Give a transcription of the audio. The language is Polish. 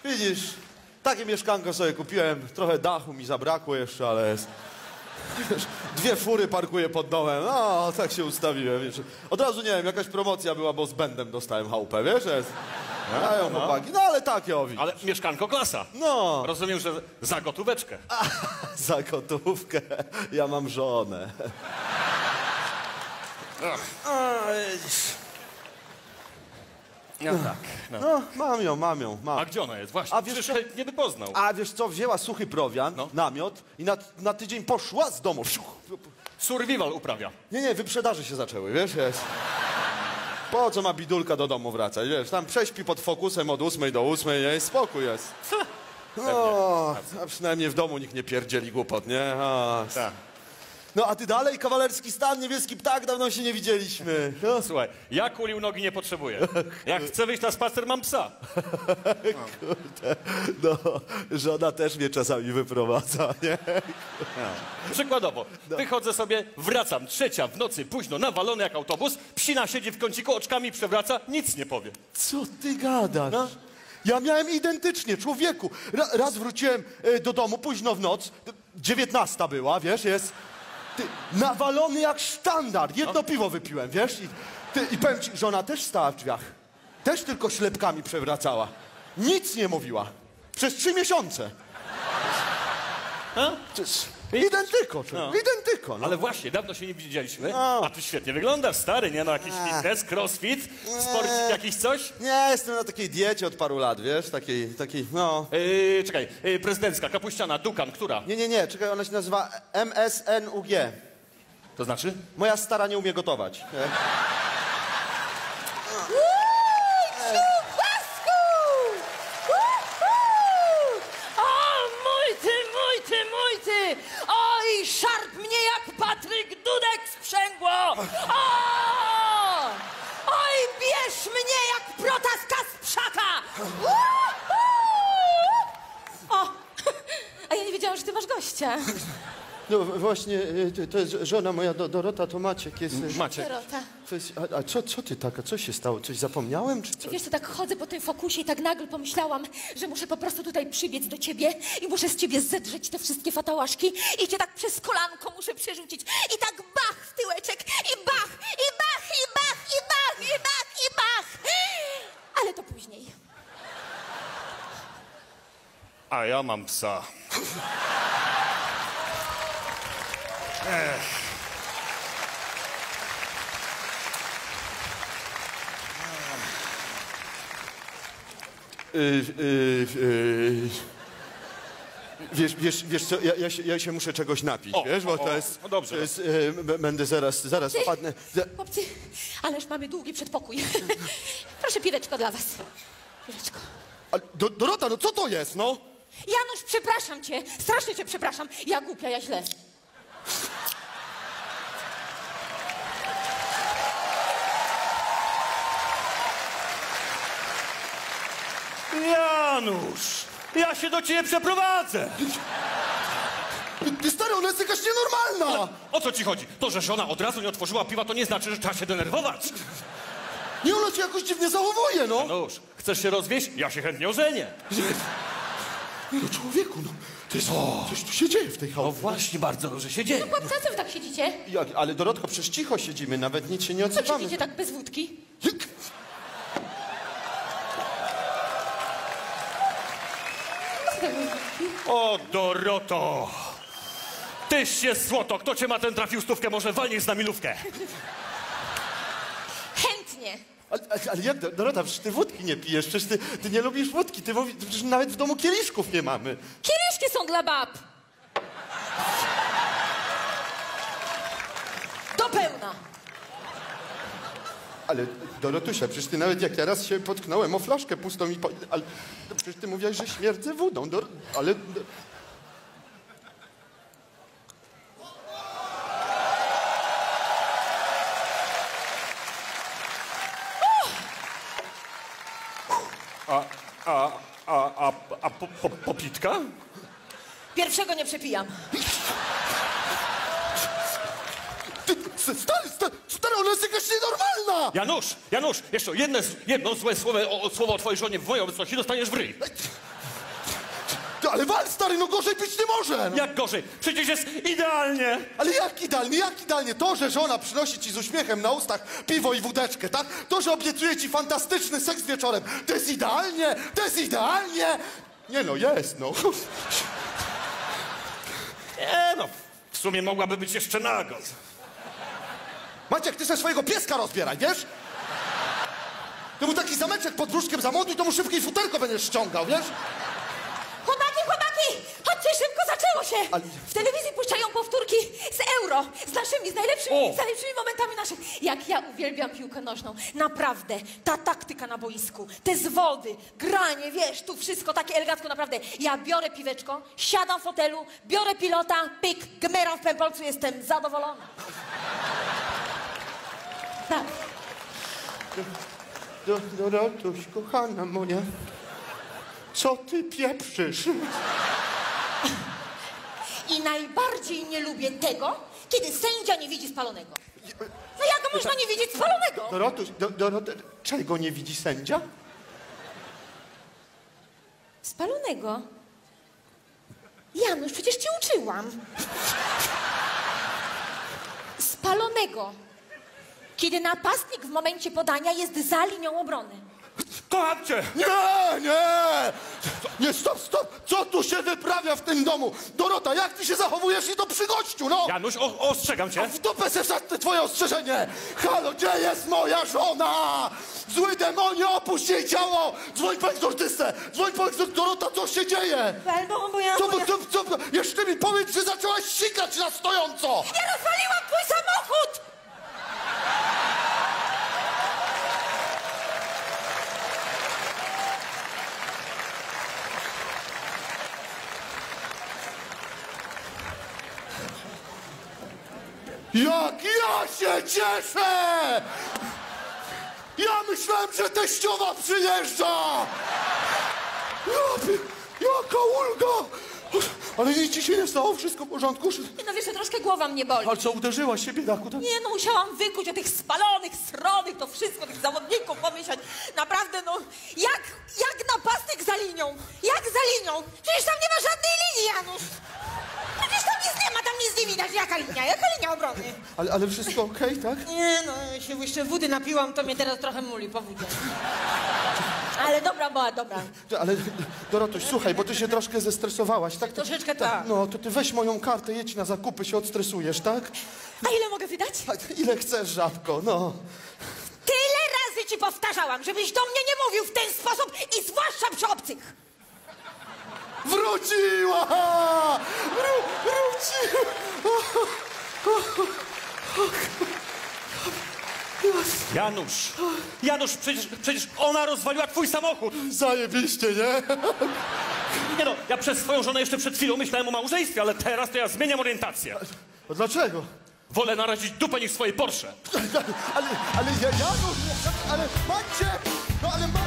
Widzisz, takie mieszkanko sobie kupiłem, trochę dachu mi zabrakło jeszcze, ale jest... Wiesz, 2 fury parkuję pod domem, no tak się ustawiłem, wiesz. Od razu, nie wiem, jakaś promocja była, bo z bendem dostałem chałupę, wiesz, jest... Dają chłopaki, no ale takie o, widzisz. Ale mieszkanko klasa. No. Rozumiem, że za gotóweczkę. Za gotówkę, ja mam żonę. No tak. No. No, mam ją. A gdzie ona jest? Właśnie, A wiesz przecież nie by poznał. A wiesz co, wzięła suchy prowiant, No. namiot i na tydzień poszła z domu. Survival uprawia. Nie, wyprzedaże się zaczęły, wiesz, jest. Po co ma bidulka do domu wracać, wiesz, tam prześpi pod Fokusem od 8 do 8, nie, spokój jest. No, a przynajmniej w domu nikt nie pierdzieli głupot, nie? Tak. No, a ty dalej, kawalerski stan, niebieski ptak, dawno się nie widzieliśmy. No. Słuchaj, ja kulił nogi nie potrzebuję. Jak chcę wyjść na spacer, mam psa. Kurde, no, żona też mnie czasami wyprowadza, nie? Przykładowo, wychodzę sobie, wracam, 3 w nocy, późno, nawalony jak autobus, psina siedzi w kąciku, oczkami przewraca, nic nie powie. Co ty gadasz? No? Ja miałem identycznie, człowieku. Raz wróciłem do domu późno w noc, 19 była, wiesz, jest... Ty, nawalony jak sztandar. Jedno piwo wypiłem, wiesz? I powiem ci, żona też stała w drzwiach. Też tylko ślepkami przewracała. Nic nie mówiła. Przez 3 miesiące. Identyko, identyko. No. Ale właśnie, dawno się nie widzieliśmy, No. a ty świetnie wyglądasz, stary, nie? No jakiś fitness, crossfit, sporcik jakiś coś? Nie, jestem na takiej diecie od paru lat, wiesz? Takiej, no... Czekaj, prezydencka, kapuściana, Dukan, która? Nie, czekaj, ona się nazywa MSNUG. To znaczy? Moja stara nie umie gotować. Nie? Mój ty! Oj, szarp mnie jak Patryk Dudek sprzęgło! O! Oj, bierz mnie jak protaska z pszaka! O! A ja nie wiedziałam, że ty masz gościa. No właśnie, to jest żona moja, Dorota, to Maciek jest... Maciek. Dorota. A co ty taka, co się stało? Coś zapomniałem, czy co? Wiesz co, tak chodzę po tym Fokusie i tak nagle pomyślałam, że muszę po prostu tutaj przybiec do ciebie i muszę z ciebie zedrzeć te wszystkie fatałaszki i cię tak przez kolanko muszę przerzucić i tak bach w tyłeczek i bach, i bach, i bach, i bach, i bach, i bach. Ale to później. A ja mam psa. Wiesz co, ja się muszę czegoś napić, wiesz, bo to jest... No dobrze. To jest, będę zaraz wpadnę. Chłopcy, ależ mamy długi przedpokój. Proszę, piweczko dla was. Piweczko. Dorota, no co to jest, no? Janusz, przepraszam cię. Strasznie cię przepraszam. Ja głupia, ja źle. Janusz, ja się do ciebie przeprowadzę. Ty stary, ona jest jakaś nienormalna! O co ci chodzi? To, że żona od razu nie otworzyła piwa, to nie znaczy, że trzeba się denerwować. Nie, ona się jakoś dziwnie zachowuje, no! Janusz, chcesz się rozwieść? Ja się chętnie ożenię. No człowieku, no, coś tu się dzieje w tej No chałupie. właśnie, bardzo dobrze się dzieje. Chłopcy, co wy tak siedzicie? Ale Dorotko, przecież cicho siedzimy, nawet nic się nie Co odzywamy. siedzicie tak bez wódki? O, Doroto! Tyś się złoto! Kto cię ma, ten trafił stówkę, może walniesz na milówkę. Chętnie. Ale jak, Dorota, przecież ty wódki nie pijesz, przecież ty nie lubisz wódki, przecież nawet w domu kieliszków nie mamy. Kieliszki są dla bab. Do pełna. Ale Dorotusia, przecież ty nawet jak ja raz się potknąłem o flaszkę pustą i... Ale przecież ty mówiłaś, że śmierdzę wodą, ale... Popitka? Pierwszego nie przepijam. Stary, ona jest jakaś nienormalna! Janusz, jeszcze jedno złe słowo o twojej żonie w mojej obecności dostaniesz w ryj. ale wal, stary, no gorzej być nie może! No. Jak gorzej? Przecież jest idealnie! Ale jak idealnie? To, że żona przynosi ci z uśmiechem na ustach piwo i wódeczkę, tak? To, że obiecuje ci fantastyczny seks wieczorem, to jest idealnie! Nie no, jest, no. Nie no, w sumie mogłaby być jeszcze nago. Maciek, ty sobie swojego pieska rozbieraj, wiesz? Ty mu taki zameczek pod brzuszkiem zamontuj, to mu szybkie futerko będziesz ściągał, wiesz? Chłopaki! Chodźcie, szybko, zaczęło się! Ale- W telewizji puszczają powtórki z Euro, z naszymi, z najlepszymi momentami naszych. Jak ja uwielbiam piłkę nożną. Naprawdę, ta taktyka na boisku, te zwody, granie, wiesz, tu wszystko takie elegancko, naprawdę. Ja biorę piweczko, siadam w fotelu, biorę pilota, pyk, gmeram w pępolcu, jestem zadowolona. Tak. Dorotuś, kochana moja, co ty pieprzysz? I najbardziej nie lubię tego, kiedy sędzia nie widzi spalonego. No jak można nie widzieć spalonego? Dorotuś, czego nie widzi sędzia? Spalonego? Janusz, przecież cię uczyłam. Spalonego. Kiedy napastnik w momencie podania jest za linią obrony. Kocham cię! Nie, stop! Co tu się wyprawia w tym domu? Dorota, jak ty się zachowujesz i to przy gościu, no? Janusz, ostrzegam cię. W dupę se wsadź te twoje ostrzeżenie! Halo, gdzie jest moja żona? Zły demonie, opuść jej ciało! Dzwoń po egzortystę! Dzwoń po egzortystę! Dorota, co się dzieje? Bo ja... Co? Jeszcze mi powiedz, że zaczęłaś sikać na stojąco! Ja rozwaliłam twój samochód! Jak ja się cieszę! Ja myślałem, że teściowa przyjeżdża! Jaka ulga! Ale nic ci się nie stało, wszystko w porządku? Nie, no wiesz, że troszkę głowa mnie boli. Ale co, uderzyłaś się, biedaku? Tak? Nie, no musiałam wykuć o tych spalonych, sronych, to wszystko, tych zawodników pomyśleć. Naprawdę, no, jak napastnik za linią? Jak za linią? Przecież tam nie ma żadnej linii, Janusz! Przecież tam nic nie ma, tam nic nie widać. Jaka linia obrony? Ale wszystko okej, tak? Nie, no, się jeszcze wody napiłam, to mnie teraz trochę muli po wódzie. Ale dobra była, dobra. Ale Dorotuś, słuchaj, bo ty się troszkę zestresowałaś, tak? Troszeczkę tak. No, to ty weź moją kartę, jedź na zakupy, się odstresujesz, tak? A ile mogę wydać? A ile chcesz, żabko, no. Tyle razy ci powtarzałam, żebyś do mnie nie mówił w ten sposób i zwłaszcza przy obcych. Wróciła! Janusz, przecież ona rozwaliła twój samochód. Zajebiście, nie? Nie no, ja przez swoją żonę jeszcze przed chwilą myślałem o małżeństwie, ale teraz to ja zmieniam orientację. A dlaczego? Wolę narazić dupę niż swoje Porsche. Ale Maciek! No ale